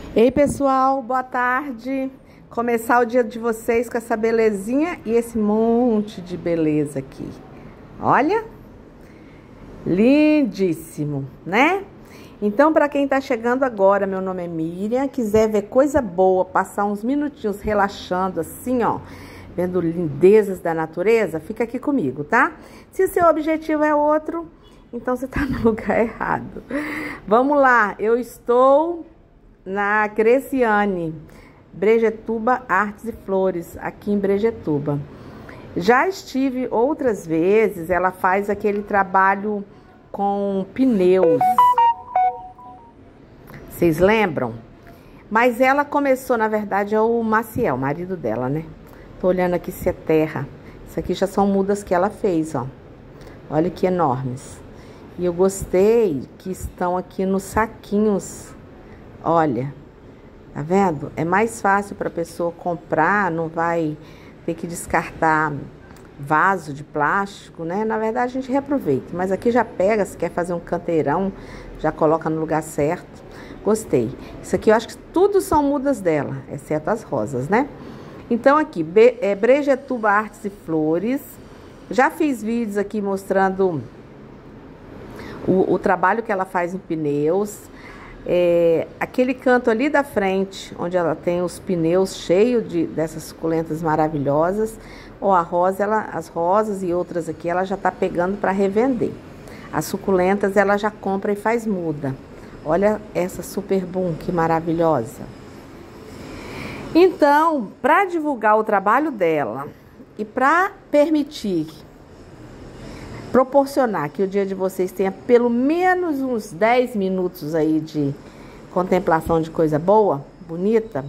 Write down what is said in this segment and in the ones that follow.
Ei, pessoal, boa tarde. Começar o dia de vocês com essa belezinha e esse monte de beleza aqui. Olha, lindíssimo, né? Então, para quem tá chegando agora, meu nome é Miriam, quiser ver coisa boa, passar uns minutinhos relaxando assim, ó, vendo lindezas da natureza, fica aqui comigo, tá? Se o seu objetivo é outro, então você tá no lugar errado. Vamos lá, eu estou na Greciane, Brejetuba Artes e Flores, aqui em Brejetuba. Já estive outras vezes, ela faz aquele trabalho com pneus. Vocês lembram? Mas ela começou, na verdade, é o Maciel, o marido dela, né? Tô olhando aqui se é terra. Isso aqui já são mudas que ela fez, ó. Olha que enormes. E eu gostei que estão aqui nos saquinhos. Olha, tá vendo? É mais fácil para a pessoa comprar, não vai ter que descartar vaso de plástico, né? Na verdade, a gente reaproveita. Mas aqui já pega, se quer fazer um canteirão, já coloca no lugar certo. Gostei. Isso aqui eu acho que tudo são mudas dela, exceto as rosas, né? Então aqui, Brejetuba Artes e Flores. Já fiz vídeos aqui mostrando o trabalho que ela faz em pneus. Aquele canto ali da frente, onde ela tem os pneus cheios dessas suculentas maravilhosas. Ou a rosa, as rosas e outras aqui, ela já tá pegando para revender. As suculentas, ela já compra e faz muda. Olha essa super boom, que maravilhosa. Então, para divulgar o trabalho dela e para proporcionar que o dia de vocês tenha pelo menos uns 10 minutos aí de contemplação de coisa boa, bonita,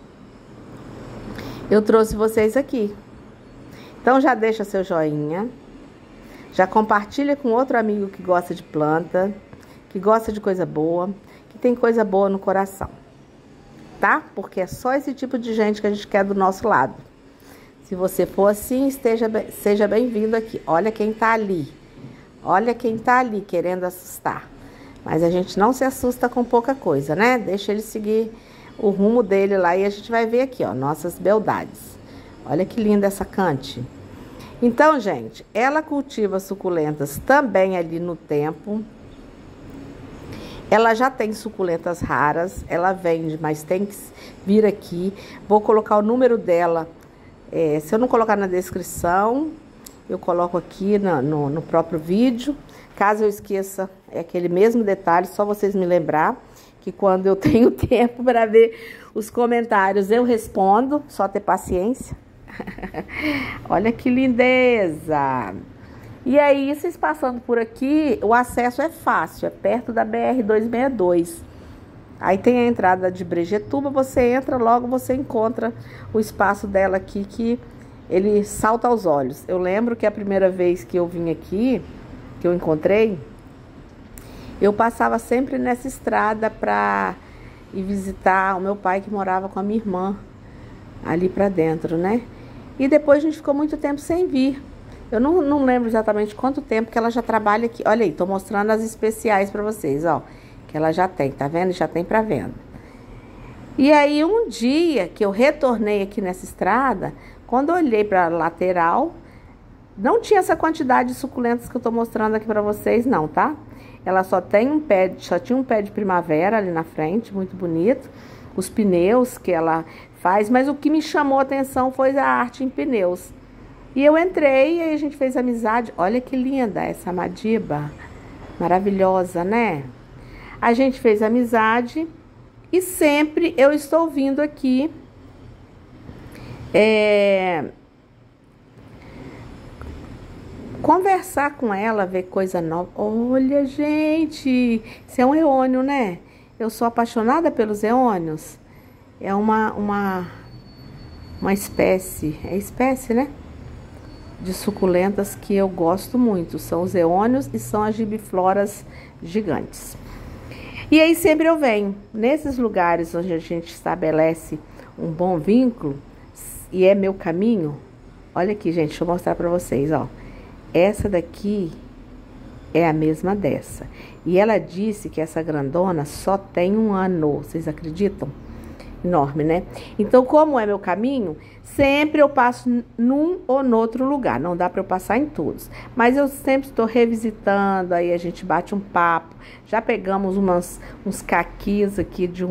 eu trouxe vocês aqui. Então já deixa seu joinha, já compartilha com outro amigo que gosta de planta, que gosta de coisa boa, que tem coisa boa no coração, tá? Porque é só esse tipo de gente que a gente quer do nosso lado. Se você for assim, seja bem-vindo aqui. Olha quem tá ali. Olha quem tá ali querendo assustar. Mas a gente não se assusta com pouca coisa, né? Deixa ele seguir o rumo dele lá e a gente vai ver aqui, ó, nossas beldades. Olha que linda essa cante. Então, gente, ela cultiva suculentas também ali no tempo. Ela já tem suculentas raras, ela vende, mas tem que vir aqui. Vou colocar o número dela. Se eu não colocar na descrição, eu coloco aqui no próprio vídeo. Caso eu esqueça, é aquele mesmo detalhe, só vocês me lembrar que quando eu tenho tempo para ver os comentários, eu respondo, só ter paciência. Olha que lindeza! E aí, vocês passando por aqui, o acesso é fácil, é perto da BR-262. Aí tem a entrada de Brejetuba, você entra, logo você encontra o espaço dela aqui, que ele salta aos olhos. Eu lembro que a primeira vez que eu vim aqui, que eu encontrei, eu passava sempre nessa estrada para ir visitar o meu pai, que morava com a minha irmã, ali para dentro, né? E depois a gente ficou muito tempo sem vir. Eu não lembro exatamente quanto tempo que ela já trabalha aqui. Olha aí, tô mostrando as especiais para vocês, ó. Que ela já tem, tá vendo? Já tem para venda. E aí, um dia que eu retornei aqui nessa estrada, quando eu olhei para a lateral, não tinha essa quantidade de suculentas que eu tô mostrando aqui para vocês, não, tá? Ela só tinha um pé de primavera ali na frente, muito bonito. Os pneus que ela faz, mas o que me chamou a atenção foi a arte em pneus. E eu entrei e aí a gente fez amizade. Olha que linda essa madiba. Maravilhosa, né? A gente fez amizade e sempre eu estou vindo aqui conversar com ela, ver coisa nova. Olha, gente, isso é um eônio, né? Eu sou apaixonada pelos eônios. É uma espécie, né? De suculentas que eu gosto muito. São os eônios e são as gibifloras gigantes. E aí sempre eu venho nesses lugares onde a gente estabelece um bom vínculo e é meu caminho. Olha aqui, gente, deixa eu mostrar para vocês, ó. Essa daqui é a mesma dessa. E ela disse que essa grandona só tem 1 ano. Vocês acreditam? enorme, né? Então, como é meu caminho, sempre eu passo num ou no outro lugar. Não dá para eu passar em todos. Mas eu sempre estou revisitando, aí a gente bate um papo. Já pegamos uns caquis aqui de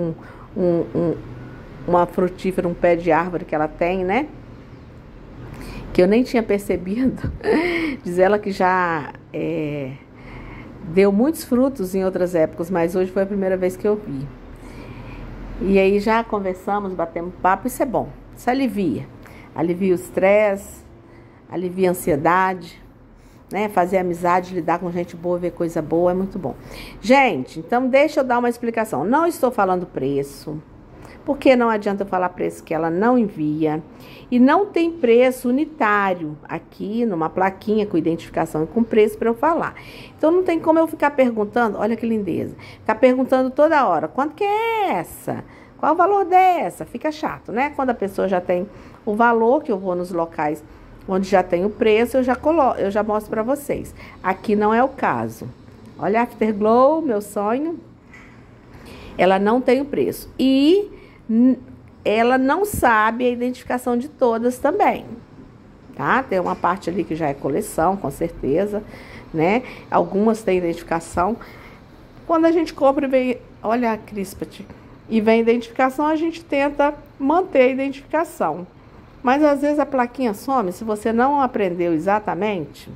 uma frutífera, um pé de árvore que ela tem, né? Que eu nem tinha percebido. Diz ela que já deu muitos frutos em outras épocas, mas hoje foi a primeira vez que eu vi. E aí já conversamos, batemos papo, isso é bom, isso alivia o estresse, alivia a ansiedade, né? Fazer amizade, lidar com gente boa, ver coisa boa é muito bom. Gente, então deixa eu dar uma explicação. Não estou falando preço, porque não adianta eu falar preço que ela não envia. E não tem preço unitário aqui, numa plaquinha com identificação e com preço para eu falar. Então não tem como eu ficar perguntando, olha que lindeza, ficar perguntando toda hora, quanto que é essa? Qual o valor dessa? Fica chato, né? Quando a pessoa já tem o valor, que eu vou nos locais onde já tem o preço, eu já mostro para vocês. Aqui não é o caso. Olha a Afterglow, meu sonho. Ela não tem o preço. E ela não sabe a identificação de todas também, tá? Tem uma parte ali que já é coleção, com certeza, né? Algumas têm identificação. Quando a gente compra e vem, olha a Crispat, e vem identificação, a gente tenta manter a identificação. Mas às vezes a plaquinha some, se você não aprendeu exatamente,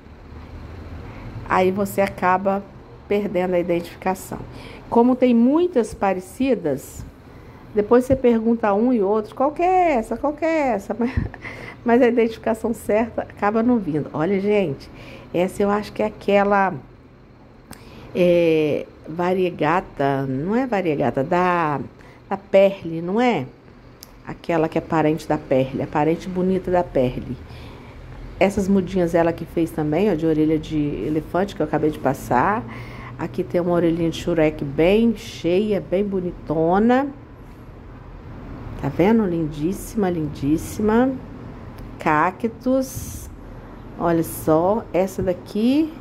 aí você acaba perdendo a identificação. Como tem muitas parecidas, depois você pergunta a um e outro, qual que é essa, qual que é essa? Mas a identificação certa acaba não vindo. Olha, gente, essa eu acho que é aquela variegata, não é variegata, da Perle, não é? Aquela que é parente da Perle, a parente bonita da Perle. Essas mudinhas ela que fez também, ó, de orelha de elefante, que eu acabei de passar. Aqui tem uma orelhinha de Shurek bem cheia, bem bonitona. Tá vendo? Lindíssima, lindíssima. Cactus. Olha só, essa daqui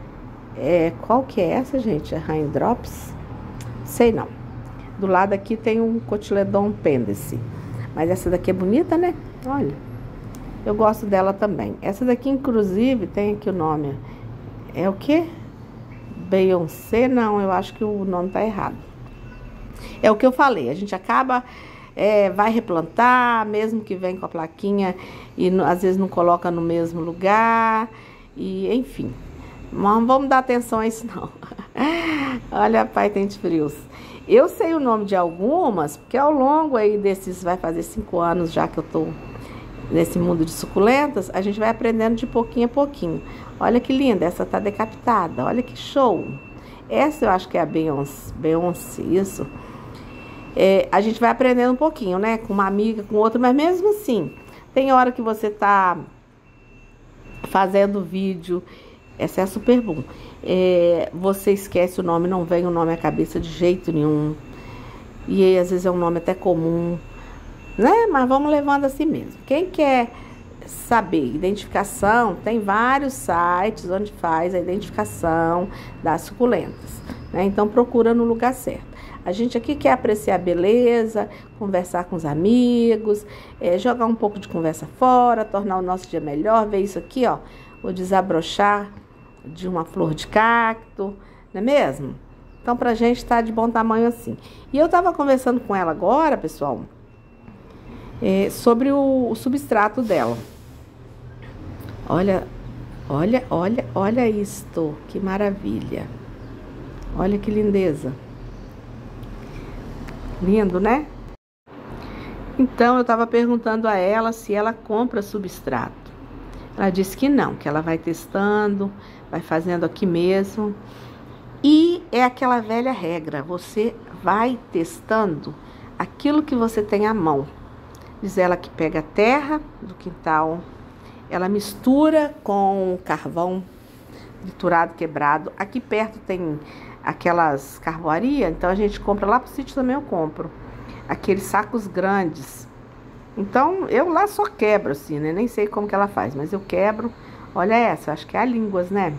qual que é essa, gente? É Raindrops? Sei não. Do lado aqui tem um Cotyledon pendency. Mas essa daqui é bonita, né? Olha. Eu gosto dela também. Essa daqui, inclusive, tem aqui o nome. É o quê? Beyoncé? Não, eu acho que o nome tá errado. É o que eu falei. A gente acaba... vai replantar, mesmo que vem com a plaquinha e às vezes não coloca no mesmo lugar, e enfim, não vamos dar atenção a isso não. Olha, pai, Tente Frios. Eu sei o nome de algumas, porque ao longo aí desses, vai fazer 5 anos já que eu tô nesse mundo de suculentas, a gente vai aprendendo de pouquinho a pouquinho. Olha que linda, essa tá decapitada, olha que show. Essa eu acho que é a Beyoncé, isso. A gente vai aprendendo um pouquinho, né? Com uma amiga, com outra, mas mesmo assim, tem hora que você tá fazendo vídeo, essa é a Super Boom. Você esquece o nome, não vem o nome à cabeça de jeito nenhum. E aí, às vezes é um nome até comum, né? Mas vamos levando assim mesmo. Quem quer saber identificação, tem vários sites onde faz a identificação das suculentas, né? Então procura no lugar certo. A gente aqui quer apreciar a beleza, conversar com os amigos, jogar um pouco de conversa fora, tornar o nosso dia melhor, ver isso aqui, ó, o desabrochar de uma flor de cacto, não é mesmo? Então, pra gente tá de bom tamanho assim. E eu tava conversando com ela agora, pessoal, sobre o substrato dela. Olha, olha, olha, olha isto, que maravilha. Olha que lindeza. Lindo, né? Então, eu estava perguntando a ela se ela compra substrato. Ela disse que não, que ela vai testando, vai fazendo aqui mesmo. E é aquela velha regra, você vai testando aquilo que você tem à mão. Diz ela que pega a terra do quintal, ela mistura com carvão triturado, quebrado. Aqui perto tem aquelas carvoarias, então a gente compra lá pro sítio também, eu compro aqueles sacos grandes. Então eu lá só quebro assim, né? Nem sei como que ela faz, mas eu quebro. Olha essa, acho que é a línguas, né?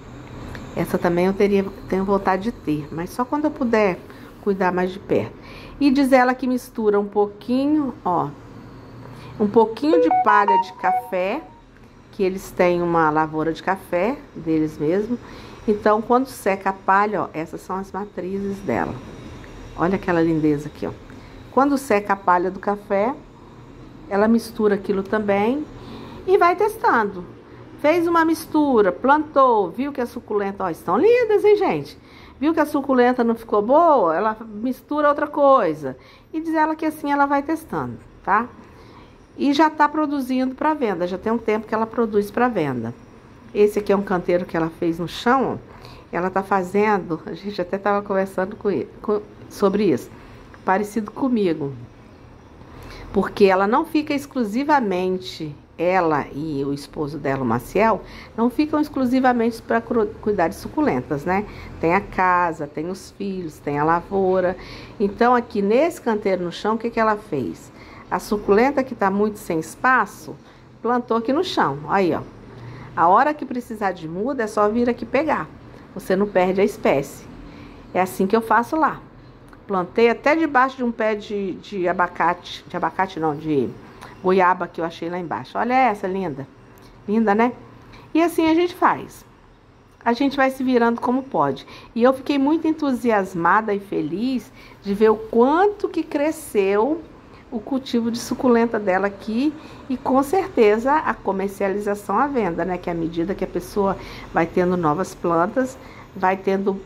Essa também eu tenho vontade de ter, mas só quando eu puder cuidar mais de perto. E diz ela que mistura um pouquinho, ó, um pouquinho de palha de café, que eles têm uma lavoura de café deles mesmo. Então, quando seca a palha, ó, essas são as matrizes dela. Olha aquela lindeza aqui, ó. Quando seca a palha do café, ela mistura aquilo também e vai testando. Fez uma mistura, plantou, viu que a suculenta, ó, estão lindas, hein, gente? Viu que a suculenta não ficou boa? Ela mistura outra coisa. E diz ela que assim ela vai testando, tá? E já tá produzindo para venda, já tem um tempo que ela produz para venda. Esse aqui é um canteiro que ela fez no chão, ó. Ela tá fazendo, a gente até tava conversando sobre isso, parecido comigo. Porque ela não fica exclusivamente, ela e o esposo dela, o Maciel, não ficam exclusivamente para cuidar de suculentas, né? Tem a casa, tem os filhos, tem a lavoura. Então, aqui nesse canteiro no chão, o que que ela fez? A suculenta que tá muito sem espaço, plantou aqui no chão. Aí, ó. A hora que precisar de muda, é só vir aqui pegar. Você não perde a espécie. É assim que eu faço lá. Plantei até debaixo de um pé de abacate. De abacate não, de goiaba que eu achei lá embaixo. Olha essa, linda. Linda, né? E assim a gente faz. A gente vai se virando como pode. E eu fiquei muito entusiasmada e feliz de ver o quanto que cresceu o cultivo de suculenta dela aqui. E com certeza a comercialização à venda, né? Que à medida que a pessoa vai tendo novas plantas, vai tendo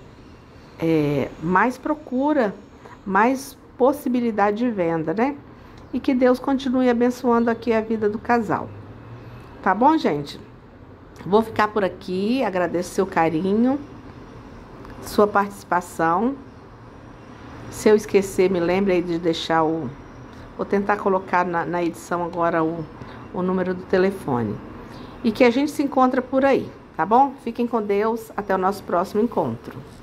mais procura, mais possibilidade de venda, né? E que Deus continue abençoando aqui a vida do casal. Tá bom, gente? Vou ficar por aqui, agradeço seu carinho, sua participação. Se eu esquecer, me lembre aí de deixar o... Vou tentar colocar na edição agora o número do telefone. E que a gente se encontra por aí, tá bom? Fiquem com Deus, até o nosso próximo encontro.